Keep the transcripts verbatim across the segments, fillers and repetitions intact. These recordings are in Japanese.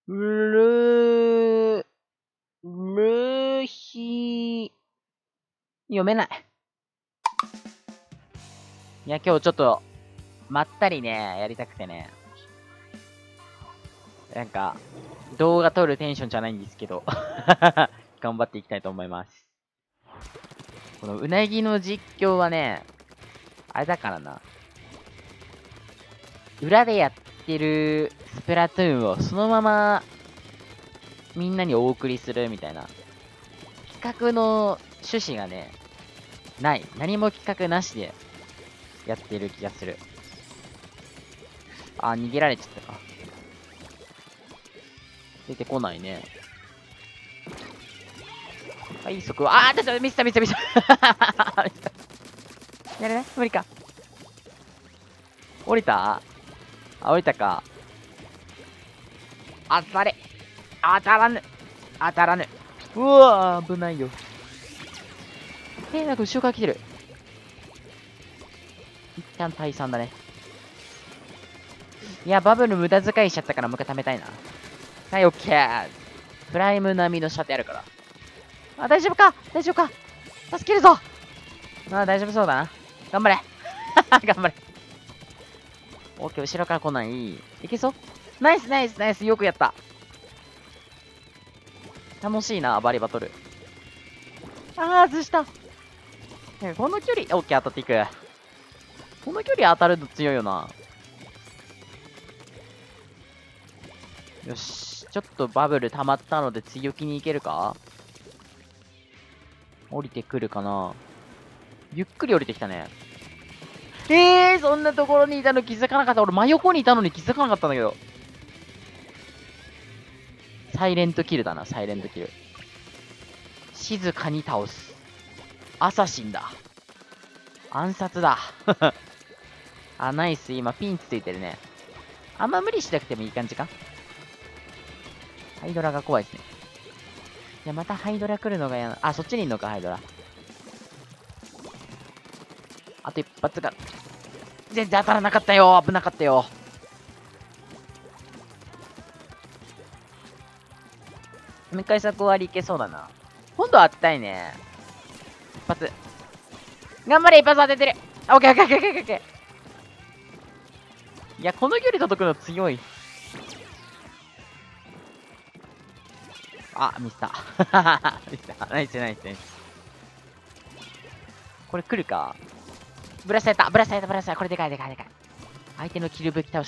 る、るひ、読めない。いや、今日ちょっと、まったりね、やりたくてね。なんか、動画撮るテンションじゃないんですけど、頑張っていきたいと思います。このうなぎの実況はね、あれだからな。裏でやってるスプラトゥーンをそのままみんなにお送りするみたいな。企画の趣旨がね、ない。何も企画なしでやってる気がする。あ、逃げられちゃったか。出てこないね。はい、そこは、あー、ちょっとミスったミスったミスった。やれない無理か。降りたあ、降りたか。当たれ。当たらぬ。当たらぬ。うわー、危ないよ。えー、なんか後ろから来てる。一旦退散だね。いや、バブル無駄遣いしちゃったからもう一回貯めたいな。はい、オッケー。プライム並みの射程あるから。あ、大丈夫か大丈夫か助けるぞあ、大丈夫そうだな。頑張れ頑張れ。オッケー、後ろから来ない。いけそうナイスナイスナイスよくやった。楽しいな、バリバトル。あー、外した。この距離、オッケー、当たっていく。この距離当たると強いよな。よし。ちょっとバブル溜まったので強気にいけるか降りてくるかなゆっくり降りてきたね。えー、そんなところにいたの気づかなかった。俺真横にいたのに気づかなかったんだけど。サイレントキルだな、サイレントキル。静かに倒す。アサシンだ。暗殺だ。あ、ナイス。今ピンついてるね。あんま無理しなくてもいい感じか。ハイドラが怖いですね。いや、またハイドラ来るのが嫌な。あ、そっちにいんのか、ハイドラ。あと一発が。全然当たらなかったよ。危なかったよ。向かい策割りいけそうだな。今度は当てたいね。一発。頑張れ、一発当ててる。オッケーオッケーオッケーオッケーオッケー。いや、この距離届くの強い。あ、ミスった。ミスった。ナイスナイスナイス。これ来るかブラスされたブラスされたブラスされたこれでかいでかいでかい。相手のキル武器倒した。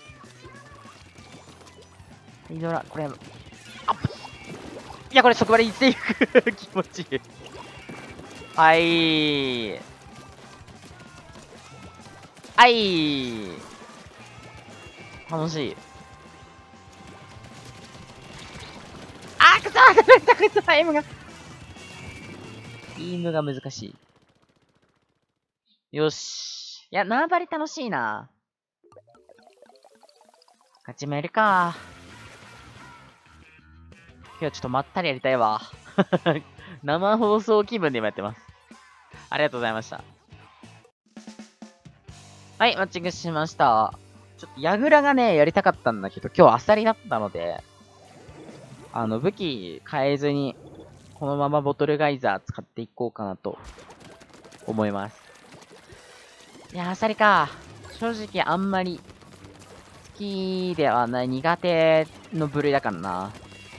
イドラ、これ、あっいや、これ即張りしていく。気持ちいい。はい。はい。楽しい。あー、くそーくそくそエムが。エムが難しい。よし。いや、縄張り楽しいな。勝ちもやるか。今日はちょっとまったりやりたいわ。生放送気分で今やってます。ありがとうございました。はい、マッチングしました。ちょっとヤグラがね、やりたかったんだけど、今日アサリだったので、あの、武器変えずに、このままボトルガイザー使っていこうかなと思います。いや、アサリか。正直あんまり好きではない、苦手の部類だからな。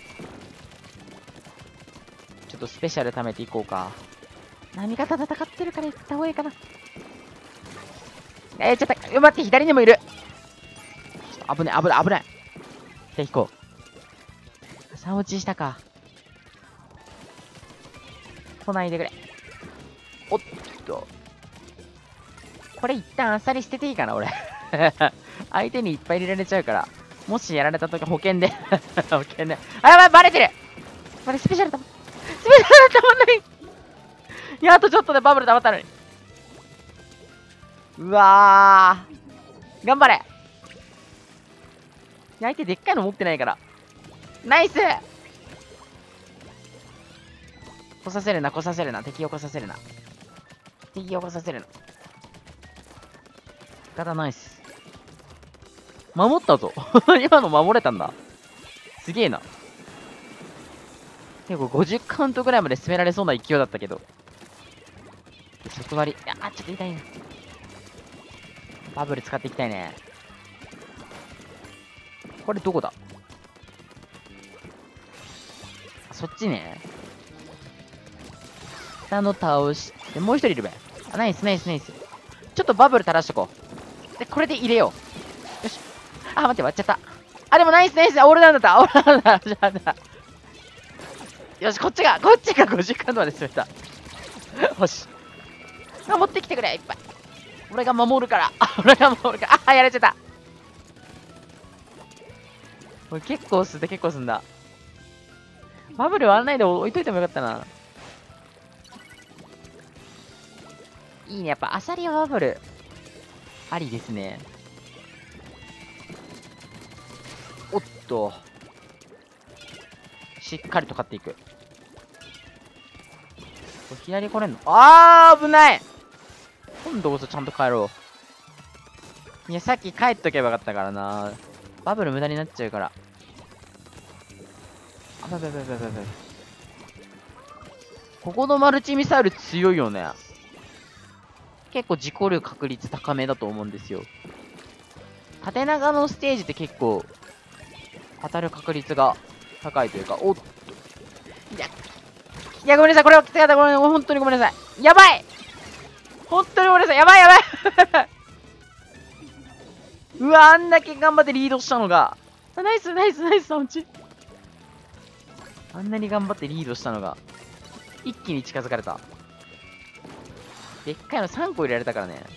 ちょっとスペシャル貯めていこうか。波方戦ってるから行った方がいいかな。えー、ちょっと、待って、左にもいる。ちょっと危ない、危ない、危ない。じゃあ行こう。さん落ちしたか。来ないでくれ。おっと。これ一旦あっさり捨てていいかな、俺。相手にいっぱい入れられちゃうから。もしやられた時保険で。保険で。あ、やばい、バレてるこれスペシャルたま、スペシャルたまんない。いや、あとちょっとでバブル溜まったのに。うわー。頑張れ。相手でっかいの持ってないから。ナイス来させるな、来させるな。敵を来させるな。敵を来させるな。仕方ないっす。守ったぞ。今の守れたんだ。 すげえな。結構ごじゅうカウントぐらいまで攻められそうな勢いだったけど。外割り。いや、あ、ちょっと痛いな。バブル使っていきたいね。これどこだ？そっちね。下の倒し。で、もう一人いるべ。あ、ナイスナイスナイス。ちょっとバブル垂らしとこう。で、これで入れよう。よし。あ、待って、割っちゃった。あ、でもナイスナイス。オールダウンだった。オールダウンだった。よし、こっちが、こっちがごじゅっカウントまで進めた。よし。守ってきてくれ、いっぱい。俺が守るから。あ、俺が守るから。あ、やられちゃった。これ結構すんだ、結構すんだ。バブル割らないで置いといてもよかったな。いいね、やっぱアサリはバブル。ありですね。おっと。しっかりと勝っていく。これ左来れんの？あー、危ない！今度こそちゃんと帰ろう。いや、さっき帰っとけばよかったからな。バブル無駄になっちゃうから。あ、ばばばばばば。ここのマルチミサイル強いよね。結構事故る確率高めだと思うんですよ。縦長のステージって結構当たる確率が高いというか、おっと。いや、いや、ごめんなさい。これはきつかった。ごめん、本当にごめんなさい。やばい！本当にごめんなさい。やばいやばいうわ、あんだけ頑張ってリードしたのが。ナイスナイスナイス、サウンチ。あんなに頑張ってリードしたのが、一気に近づかれた。でっかいのさんこ入れられたからね。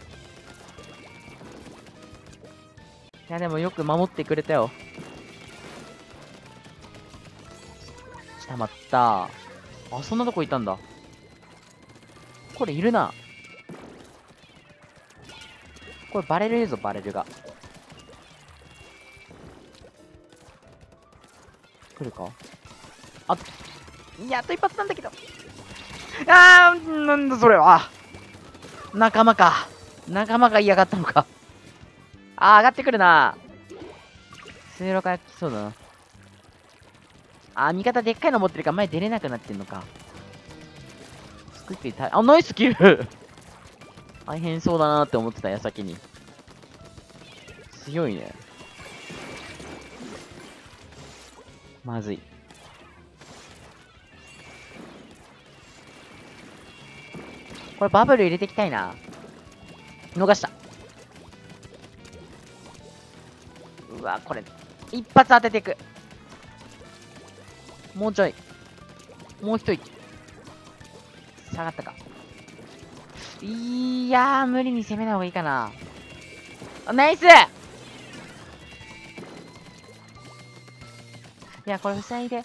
いや、でもよく守ってくれたよ。たまった。あ、そんなとこいたんだ。これいるな。これバレるぞ、バレルが。来るか？あ、やっと一発なんだけど。あー、なんだそれは。仲間か。仲間が嫌がったのか。あー、上がってくるな。通路から来そうだな。あー、味方でっかいの持ってるから前出れなくなってんのか。クイックにた、あ、ナイスキル大変そうだなって思ってた矢先に。強いね。まずい。これバブル入れていきたいな。逃した。うわ、これ、一発当てていく。もうちょい。もう一息。下がったか。いやー、無理に攻めない方がいいかな。あ、ナイス！いや、これ塞いで。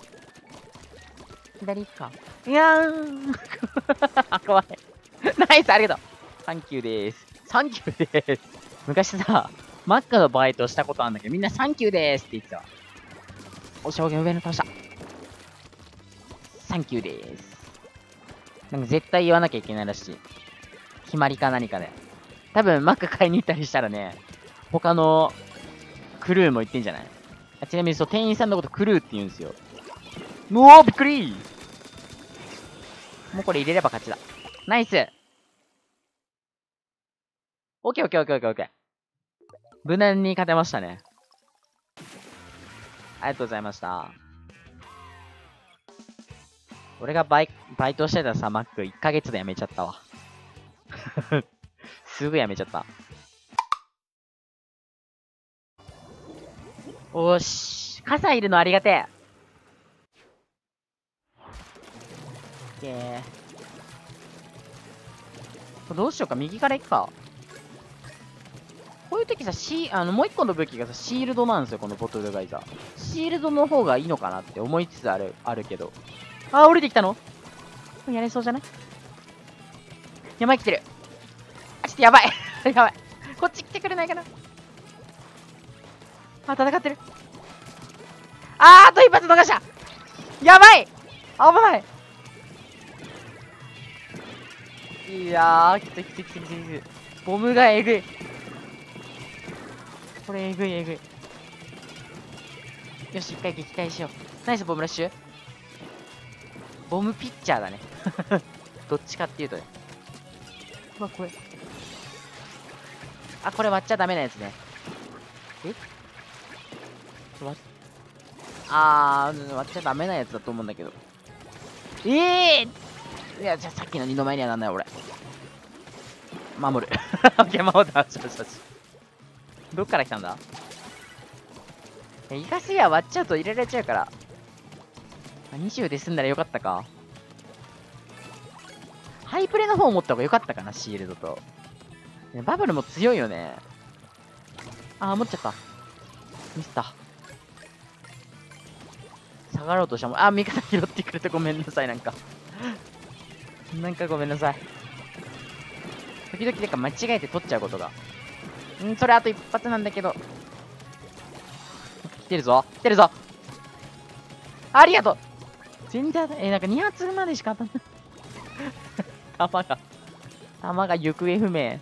左行くか。いやー怖い。ナイス、ありがとう。サンキューでーす。サンキューでーす。昔さ、マックのバイトしたことあるんだけど、みんなサンキューでーすって言ってたわ。お、証言上の倒した。サンキューでーす。なんか絶対言わなきゃいけないらしい。決まりか何かで。多分、マック買いに行ったりしたらね、他のクルーも言ってんじゃない？ちなみにそう、店員さんのことクルーって言うんですよ。うおー、びっくりー！もうこれ入れれば勝ちだ。ナイス！オッケーオッケーオッケーオッケーオッケー。無難に勝てましたね。ありがとうございました。俺がバイバイトしてたさ、マックいっかげつで辞めちゃったわ。すぐ辞めちゃった。おーし。傘いるのありがてえ。オッケー。これどうしようか。右から行くか。こういう時さ、シー、あの、もう一個の武器がさ、シールドなんですよ、このボトルガイザー。シールドの方がいいのかなって思いつつある、あるけど。あー、降りてきたの？やれそうじゃない？山来てる。あ、ちょっとやばい。やばい。こっち来てくれないかな。あ、戦ってる。あー、あと一発逃した。やばい！危ない。いやー、きついきついきついきついきつい。ボムがえぐい。これえぐいえぐい。 よし、一回撃退しよう。ナイスボムラッシュ。ボムピッチャーだね。どっちかっていうとね。うわ、これ。あ、これ割っちゃダメなやつね。え割っあー、割っちゃダメなやつだと思うんだけど。ええー、いや、じゃあさっきの二の前にはなんない俺。守る。オッケー、守った。よしよしよし。どっから来たんだ？いや、イカスギは割っちゃうと入れられちゃうから。にじゅうで済んだらよかったか。ハイプレの方を持った方がよかったかな、シールドと。ね、バブルも強いよね。あー、持っちゃった。ミスった。下がろうとしたもん。あ、味方拾ってくれてごめんなさい、なんか。なんかごめんなさい。時々なんか間違えて取っちゃうことが。ん、それあと一発なんだけど。来てるぞ。来てるぞ。ありがとう。全然、えー、なんかに発までしか当たんない。弾が、弾が行方不明。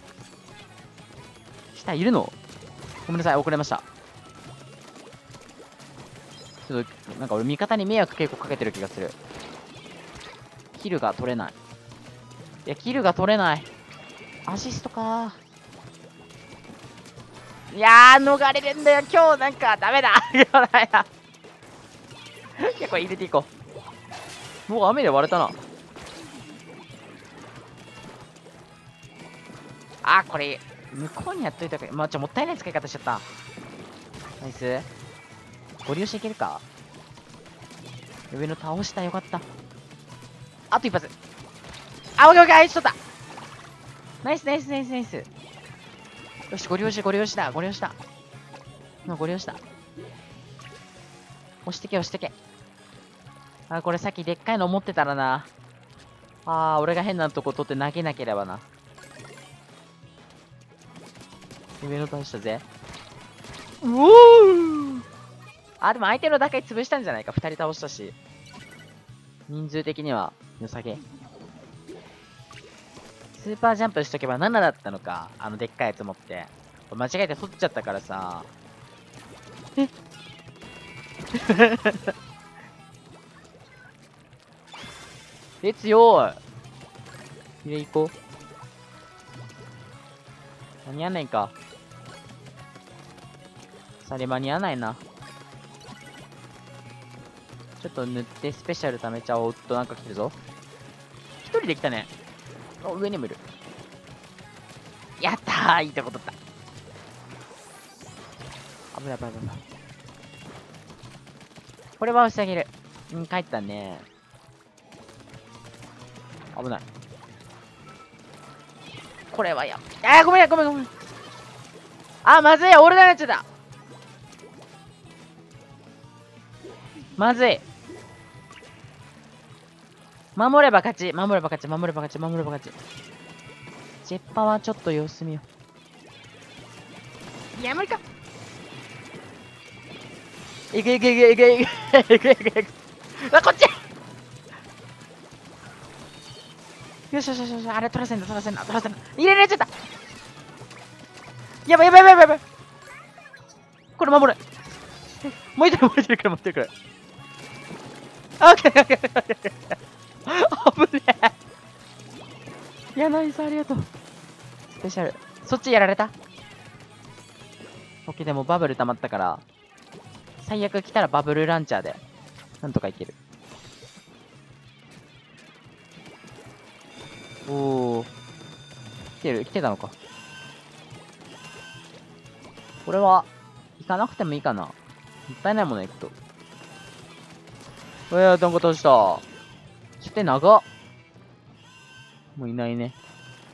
下いるの？ごめんなさい、遅れました。ちょっと、なんか俺味方に迷惑結構かけてる気がする。キルが取れない。いや、キルが取れない。アシストかー。いやー、逃れるんだよ。今日なんかダメだ。今日ダメだ。結構入れていこう。もう雨で割れたな。あー、これ、向こうにやっといたか。まあ、ちょ、もったいない使い方しちゃった。ナイス。ご利用していけるか？上の倒した。よかった。あと一発。あ、オッケーオッケー、あいつ取った。ナイスナイスナイスナイス。よし、ご利用し、ご利用しだ。ご利用した。もうご利用した。押してけ、押してけ。あ、これさっきでっかいの持ってたらな。あー、俺が変なとこ取って投げなければな。上の倒したぜ。うおー。あ、でも相手の打開潰したんじゃないか。二人倒したし。人数的には良さげ。スーパージャンプしとけばななだったのか。あのでっかいやつ持って。間違えて取っちゃったからさ。ええ、強い。入れ行こう。間に合わないか。され間に合わないな。ちょっと塗ってスペシャル貯めちゃおうっと。なんか来てるぞ。一人で来たね。お、上にもいる。やったー、いいとこ取った。危ない危ない危ない。これは押してあげる。うん、帰ったね。危ない。これはや。あー、ごめんごめんごめん。あー、まずい。俺がやっちゃった。まずい。守れば勝ち。守れば勝ち。守れば勝ち。守れば勝ち。ジェッパはちょっと様子見よう。いや、無理か。いくいくいくいくいくいくいくいくいく。あ、こっち。よしよしよしよし。あれ取らせんだ取らせんだ取らせんだ。入れられちゃった。やばいやばいやばいやばい。これ守れ。燃えてる燃えてるから燃えてるから。オッケーオッケーオッケー。危ねえ。いや、ナイス、ありがとう。スペシャル。そっちやられた？オッケー、でもバブル溜まったから、最悪来たらバブルランチャーで、なんとかいける。おー。来てる来てたのか。これは、行かなくてもいいかな。もったいないもの行くと。えー、なんか倒した。来て長っ。もういないね。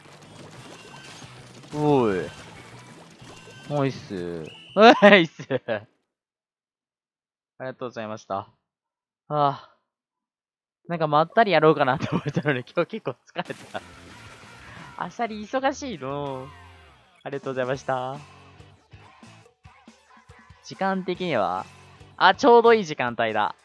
おーい。ナイス。ナイス。ありがとうございました。はあ。なんかまったりやろうかなって思ったのに、今日結構疲れた。あさり忙しいの。ありがとうございました。時間的には、あ、ちょうどいい時間帯だ。